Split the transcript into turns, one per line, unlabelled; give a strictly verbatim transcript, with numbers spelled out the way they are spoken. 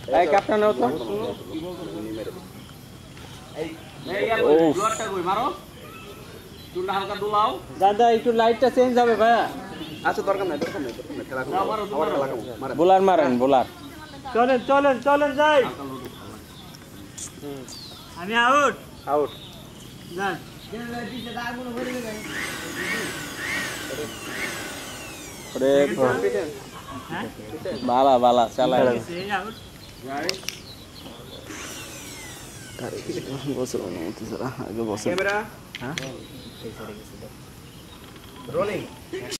এই ক্যাপ্টেন নাও তো এই এই ইয়ার জোরটা কই মারো চুলটা হালকা দুলাও দাদা একটু লাইটটা চেঞ্জ হবে ভাইয়া
আচ্ছা দরকার নাই দরকার নাই দরকার নাই খেলা করো আবার খেলা করো মারেন
বোলার মারেন বোলার চলেন চলেন চলেন যাই আমি আউট
আউট
যান
রে বালা বালা চালা বসো না আগে বসো
ক্যামেরা
হ্যাঁ
রোলিং